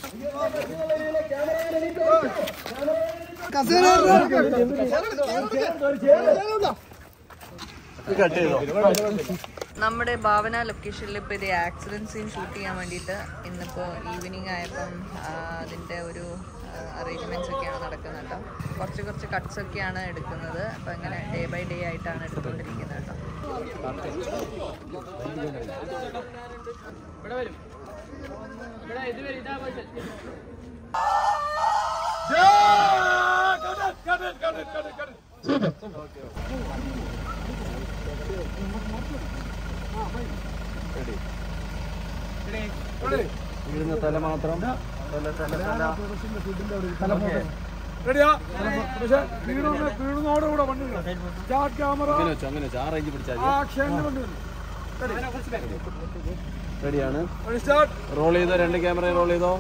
നമ്മുടെ ഭാവന ലൊക്കേഷനിൽ ഇപ്പോൾ ഇത് ആക്സിഡന്റ് സീൻ ഷൂട്ട് ചെയ്യാൻ വേണ്ടിയിട്ട് ഇന്നിപ്പോൾ ഈവനിങ് ആയപ്പം അതിൻ്റെ ഒരു അറേഞ്ച്മെൻറ്റ്സ് ഒക്കെയാണ് നടക്കുന്നത് കേട്ടോ. കുറച്ച് കട്ട്സ് ഒക്കെയാണ് എടുക്കുന്നത്. അപ്പോൾ ഇങ്ങനെ ഡേ ബൈ ഡേ ആയിട്ടാണ് എടുത്തുകൊണ്ടിരിക്കുന്നത് കേട്ടോ. തല മാത്രം റെഡിയാണ്. റോൾ ചെയ്തോ, 2 ക്യാമറ റോൾ ചെയ്തോ.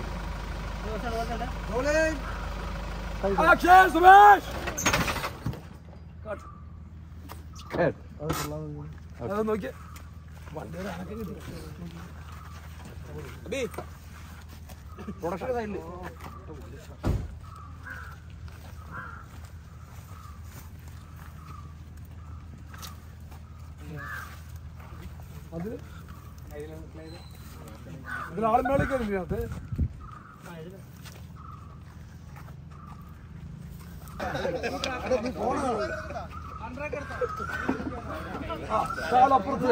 നോക്കിയേ പ്രൊഡക്ഷൻ സൈഡില് അത് ഇതിലാളുമേളിക്കതിനകത്ത് അപ്പുറത്ത്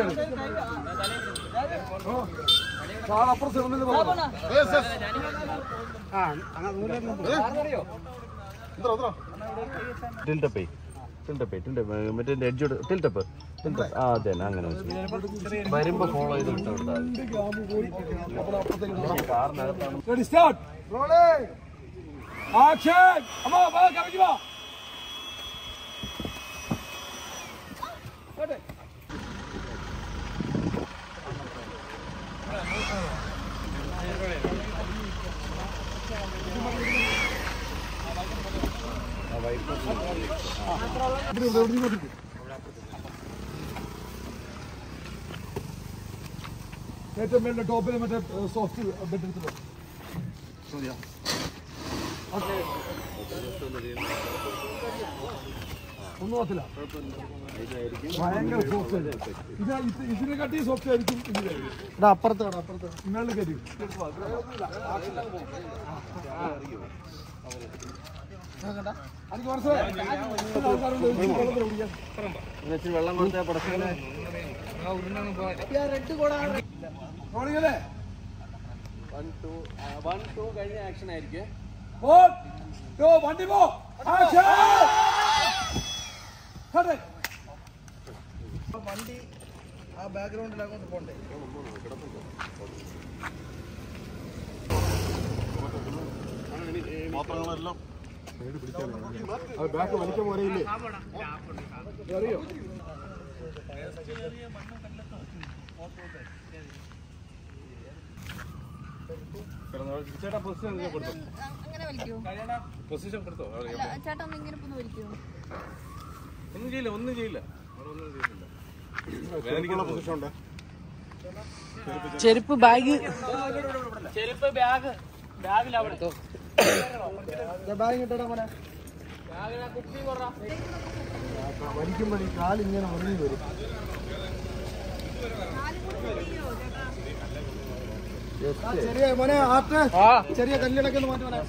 മറ്റേ എഡ്ജോട് ടിൽട്ടപ്പ് അതെ അങ്ങനെ വരുമ്പോ ഫോളോ ചെയ്ത് വിട്ടാൽ ഏറ്റവും മേലെ ടോപ്പിൽ മറ്റേ സോഫ്റ്റ് ബെഡ് എടുത്തിട്ടോ ഒന്നും നോക്കില്ല. ഭയങ്കര സോഫ്റ്റ്. ഇതിനെ കാട്ടി സോഫ്റ്റ് ആയിരിക്കും. അപ്പുറത്ത് ഇന്നാളിൽ കയറ്റി വെള്ളം കൊടുത്ത പടക്കല്ലേ കഴിഞ്ഞ ആക്ഷൻ ആയിരിക്കും. വണ്ടി ആ ബാക്ക്ഗ്രൗണ്ടിൽ അങ്ങോട്ട് പോണ്ടേ. മാത്രങ്ങളെല്ലാം ബാക്ക് വലിക്കാൻ പോരയില്ലേ അറിയോ? ചേട്ടാ പൊസിഷൻ കൊടുത്തോ. പൊസിഷൻ കൊടുത്തോ. ചേട്ടാ ഒന്നും ചെയ്യില്ല. പൊസിഷൻ ഉണ്ട്. ചെരുപ്പ് ബാഗ് ബാഗിലവിടുത്തോ. ബാഗ് കിട്ടടാ മോനെ. വലിക്കുമ്പോൾ ഈ കാലിങ്ങനെ മുറിഞ്ഞു വരും. ചെറിയ മോനെ ആട്ട് ചെറിയ കല്ലിടക്കെ ഒന്ന് മാറ്റി.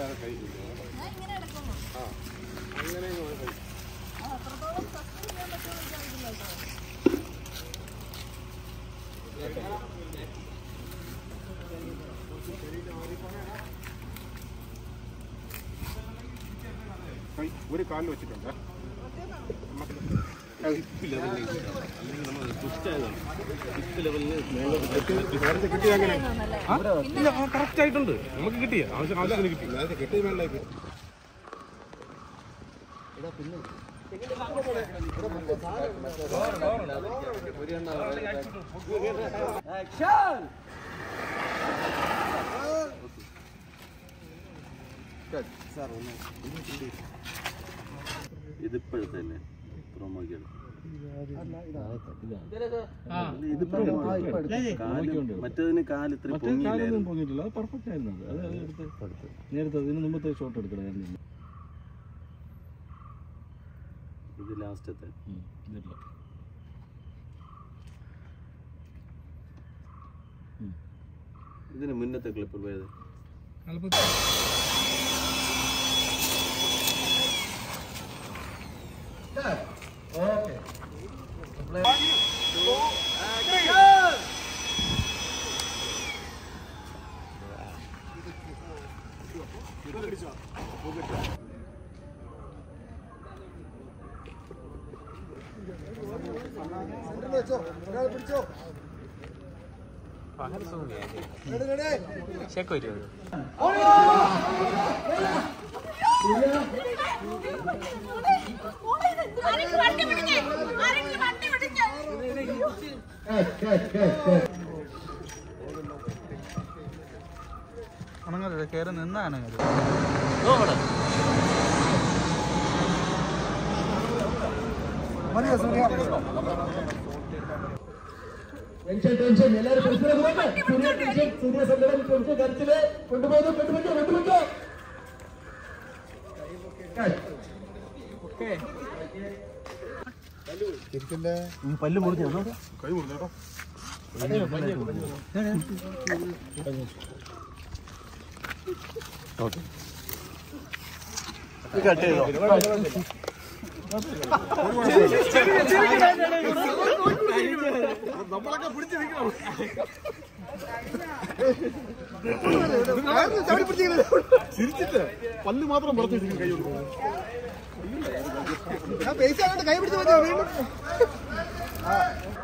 ഒരു കാലിൽ വെച്ചിട്ടുണ്ട്. കറക്റ്റ് ആയിട്ടുണ്ട്. നമുക്ക് കിട്ടിയ ആവശ്യത്തിന് കിട്ടി. കിട്ടിയ വേണ്ട ഇതിപ്പോഴത്തെ പ്രൊമോയ്ക്ക് മറ്റേതിന് കാല് ഇത്ര പൊങ്ങിയിട്ടില്ല. അത് പെർഫെക്റ്റ് ആയിരുന്നു. അത് എടുത്ത് നേരത്തെ ഇതിന് മുമ്പത്തെ ഷോട്ട് എടുക്കണം. ഇത് ലാസ്റ്റത്തെ ഇതില്ല. ഇതിന് മുന്നത്തെ ക്ലിപ്പർ പോയത് അണങ്ങരുത്, കയറി നിന്നാ അനങ്ങരുത്. ടെൻഷൻ എല്ലാവരും സൂര്യ സങ്കടം കുറച്ച് കരച്ചില് കൊണ്ടുപോകുന്നു. പല്ല് മുറിഞ്ഞോ? കൈ മുറിഞ്ഞോ? കട്ട് ചെയ്തോ? നമ്മളൊക്കെ പിടിച്ചിരിക്കണം. ചിരിച്ചിട്ട് പല്ല് മാത്രം പുറത്തിരിക്കും. കൈ കൊടുക്കും. പൈസ കൈ പിടിച്ച് വീണ്ടും